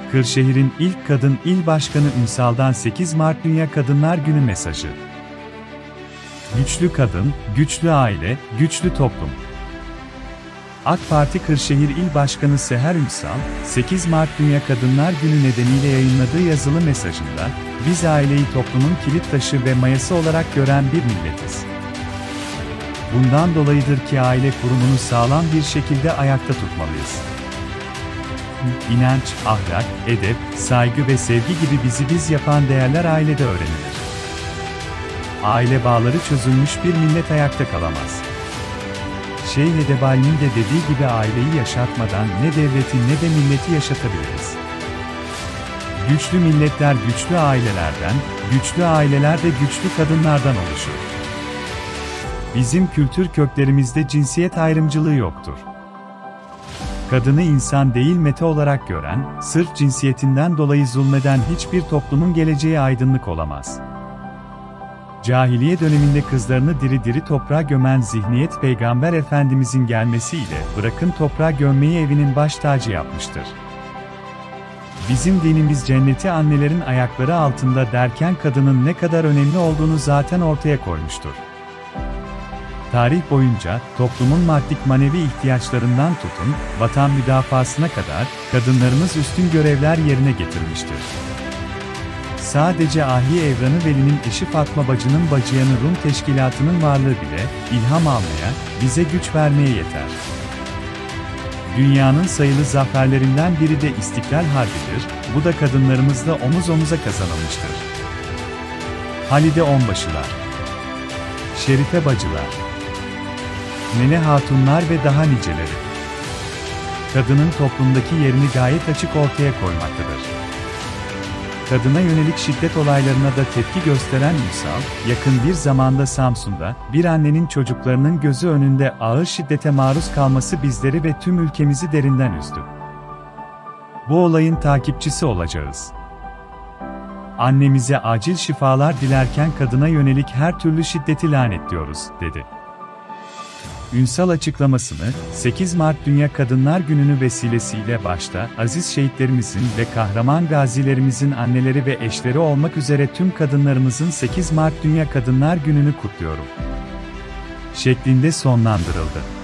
Kırşehir'in ilk kadın il başkanı Ünsal'dan 8 Mart Dünya Kadınlar Günü mesajı. Güçlü kadın, güçlü aile, güçlü toplum. AK Parti Kırşehir İl Başkanı Seher Ünsal, 8 Mart Dünya Kadınlar Günü nedeniyle yayınladığı yazılı mesajında, "Biz aileyi toplumun kilit taşı ve mayası olarak gören bir milletiz. Bundan dolayıdır ki aile kurumunu sağlam bir şekilde ayakta tutmalıyız. İnanç, ahlak, edep, saygı ve sevgi gibi bizi biz yapan değerler ailede öğrenilir. Aile bağları çözülmüş bir millet ayakta kalamaz." Şeyh Edebali'nin de dediği gibi aileyi yaşatmadan ne devleti ne de milleti yaşatabiliriz. Güçlü milletler güçlü ailelerden, güçlü aileler de güçlü kadınlardan oluşur. Bizim kültür köklerimizde cinsiyet ayrımcılığı yoktur. Kadını insan değil meta olarak gören, sırf cinsiyetinden dolayı zulmeden hiçbir toplumun geleceği aydınlık olamaz. Cahiliye döneminde kızlarını diri diri toprağa gömen zihniyet Peygamber Efendimizin gelmesiyle bırakın toprağa gömmeyi evinin baş tacı yapmıştır. Bizim dinimiz cenneti annelerin ayakları altında derken kadının ne kadar önemli olduğunu zaten ortaya koymuştur. Tarih boyunca toplumun maddik manevi ihtiyaçlarından tutun, vatan müdafasına kadar kadınlarımız üstün görevler yerine getirmiştir. Sadece Ahi Evranı Veli'nin eşi Fatma Bacı'nın Bacıyanı Rum Teşkilatı'nın varlığı bile, ilham almaya, bize güç vermeye yeter. Dünyanın sayılı zaferlerinden biri de İstiklal Harbi'dir, bu da kadınlarımızla omuz omuza kazanılmıştır. Halide Onbaşılar, Şerife Bacılar, Mene Hatunlar ve daha niceleri. Kadının toplumdaki yerini gayet açık ortaya koymaktadır. Kadına yönelik şiddet olaylarına da tepki gösteren Ünsal, yakın bir zamanda Samsun'da, bir annenin çocuklarının gözü önünde ağır şiddete maruz kalması bizleri ve tüm ülkemizi derinden üzdü. Bu olayın takipçisi olacağız. Annemize acil şifalar dilerken kadına yönelik her türlü şiddeti lanetliyoruz, dedi. Ünsal açıklamasını, 8 Mart Dünya Kadınlar Günü'nü vesilesiyle başta aziz şehitlerimizin ve kahraman gazilerimizin anneleri ve eşleri olmak üzere tüm kadınlarımızın 8 Mart Dünya Kadınlar Günü'nü kutluyorum şeklinde sonlandırıldı.